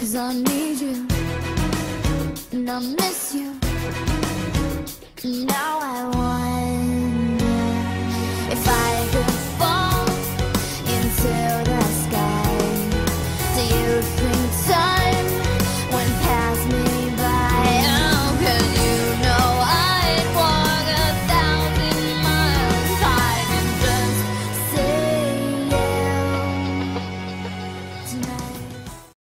'cause I need you and I miss you. Now I wonder if I could fall into the sky. Do you